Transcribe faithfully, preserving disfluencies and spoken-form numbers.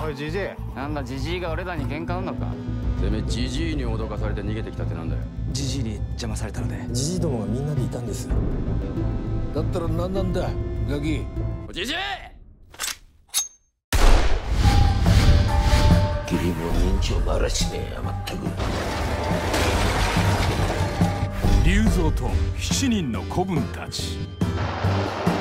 おいじじい、 なんだジジイが俺らに喧嘩売んのか。 てめえジジイに脅かされて逃げてきたってなんだよ。 ジジイに邪魔されたので。 じじいどもがみんなでいたんです。だったら何なんだガキ。 ジジイ君も認知をばらしねえやまったく。 龍蔵と七人の子分たち。